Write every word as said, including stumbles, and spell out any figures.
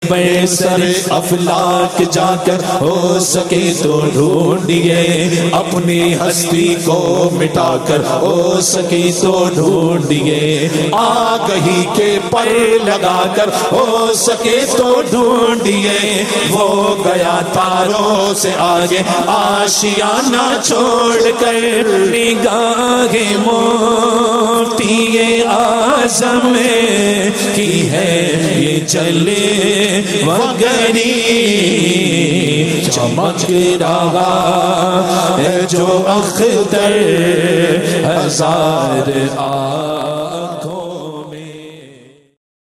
बेसरे अफलाक जाकर हो सके तो ढूंढिए, अपनी हस्ती को मिटाकर हो सके तो ढूंढिए, आगही के पर लगाकर हो सके तो ढूंढिए, वो गया तारों से आगे आशियाना छोड़कर, निगाहे मोती आज़म की है ये चले वगरी, चमक रहा है जो अख्तर हजार आ